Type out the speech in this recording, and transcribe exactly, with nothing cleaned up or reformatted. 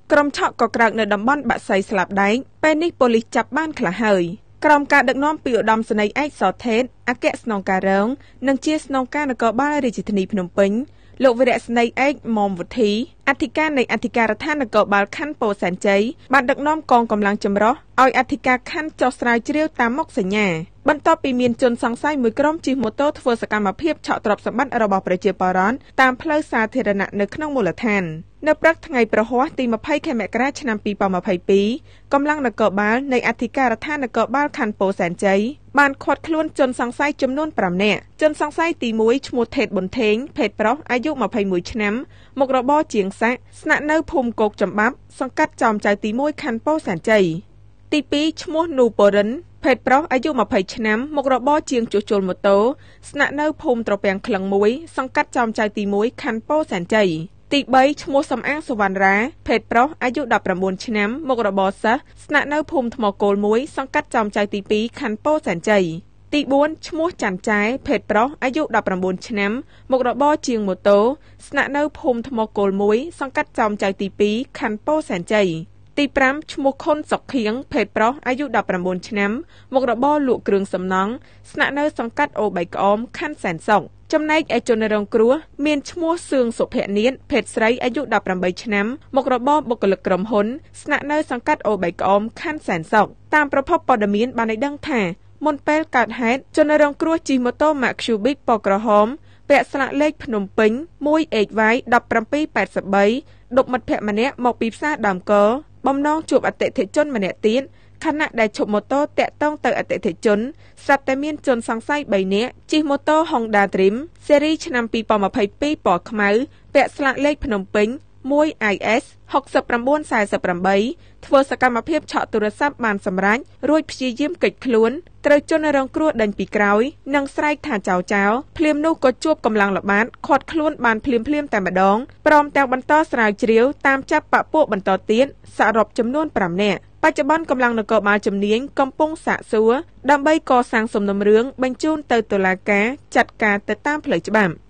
ក្រុមឆក់ក៏ក្រើកនៅតំបន់បាក់សៃស្លាប់ដែកពេលនេះប៉ូលីសចាប់បានខ្លះហើយក្រមការដឹកនាំពីឧត្តមសេនីយ៍ឯកសថេតអគ្គស្នងការរងនិងជាស្នងការនគរបាលរាជធានីភ្នំពេញលោកវីរៈស្នេហ៍ឯកមុំវុធីអធិការនៃអធិការដ្ឋាននគរបាលខណ្ឌពោធិ៍សែនជ័យបានដឹកនាំកងកម្លាំងចម្រុះឲ្យអធិការខណ្ឌចុះស្រាវជ្រាវតាមមុខសញ្ញាបន្ទាប់ពីមានជនសង្ស័យមួយក្រុមជិះម៉ូតូធ្វើសកម្មភាពឆក់ទ្រព្យសម្បត្តិរបស់ប្រជាពលរដ្ឋតាមផ្លូវសាធារណៈនៅក្នុងមូលដ្ឋាននៅព្រឹកថ្ងៃប្រហ័សទីម្ភៃខែមករាឆ្នាំពីរពាន់ម្ភៃពីរកម្លាំងនគរបាលនៃអធិការដ្ឋាននគរបាលខណ្ឌពោធិ៍សែនជ័យបានឃាត់ខ្លួនជនសង្ស័យចំនួនប្រាំនាក់ជនសង្ស័យទីមួយឈ្មោះថេតប៊ុនថេងភេទប្រុសអាយុម្ភៃមួយឆ្នាំមុខរបរជាងសាក់ស្នាក់នៅភូមិគោកចំបាប់សង្កាត់ចំចៅទីមួយខណ្ឌពោធិ៍សែនជ័យទីពីរឈ្មោះនូពរិនភេទប្រុសអាយុម្ភៃឆ្នាំមុខរបរជាងជួសជុលម៉ូតូស្នាក់នៅភូមិត្រពាំងក្លឹងមួយសង្កាត់ចំចៅទីមួយខណ្ឌពោធិ៍សែនជ័យទីបីឈ្មោះសំអាងសុវណ្ណរាភេទប្រុសអាយុដប់ប្រាំបួនឆ្នាំមុខរបរសិស្សស្នាក់នៅភូមិថ្មគោលមួយសង្កាត់ចំចៅទីពីរខណ្ឌពោធិ៍សែនជ័យទីបួនឈ្មោះច័ន្ទចែភេទប្រុសអាយុដប់ប្រាំបួនឆ្នាំមុខរបរជាងម៉ូតូស្នាក់នៅភូមិថ្មគោលមួយសង្កាត់ចំចៅទីពីរខណ្ឌពោធិ៍សែនជ័យទីប្រាំឈ្មោះខុនសុកខៀងភេទប្រុសអាយុដប់ប្រាំបួនឆ្នាំមុខរបរលក់គ្រឿងសំណង់ស្នាក់នៅសង្កាត់អូបីក្អមខណ្ឌសែនសុខចំណែកឯជនរងគ្រោះមានឈ្មោះសឿងសុភនាថភេទស្រីអាយុដប់ប្រាំបីឆ្នាំមុខរបរបុគ្គលិកក្រុមហ៊ុនស្នាក់នៅសង្កាត់អូបីក្អមខណ្ឌសែនសុខតាមប្រភពព័ត៌មានបានឲ្យដឹងថាមុនពេលកើតហេតុជនរងគ្រោះជិះម៉ូតូ Maxubic ពណ៌ក្រហមពាក់ស្លាកលេខភ្នំពេញ មួយ អេច វ៉ាយ ដប់ប្រាំពីរប៉ែតបីដប់មិត្តភក្តិម្នាក់មកពីផ្សារដើមកបំណងជួបអតិថិជនម្នាក់ទៀតខណៈដែលឈប់ម៉ូតូតាក់ទងទៅអតិថិជនស្រាប់តែមានជនសង្ស័យបីនាក់ជិះម៉ូតូ Honda Dream ស៊េរីឆ្នាំពីរពាន់ម្ភៃពីរពណ៌ខ្មៅពាក់ស្លាកលេខភ្នំពេញ មួយ អាយ អេស ហុកសិបប្រាំបួនសែសិបប្រាំបីធ្វើសកម្មភាពឆក់ទូរស័ព្ទបានសម្រេចរួចព្យាយាមគេចខ្លួនត្រូវជនរងគ្រោះដេញពីក្រោយនិងស្រែកថាចៅចៅភ្លាមនោះក៏ជួបកម្លាំងល្បាតឃាត់ខ្លួនបានភ្លាមភ្លាមតែម្ដងព្រមទាំងបន្តស្រាវជ្រាវតាមចាប់បពួកបន្តទៀតសរុបចំនួនប្រាំនាក់បច្ចុប្បន្នកម្លាំងនគរបាលជំនាញកំពុងសាកសួរដើម្បីកសាងសំណុំរឿងបញ្ជូនទៅតុលាការចាត់ការទៅតាមផ្លូវច្បាប់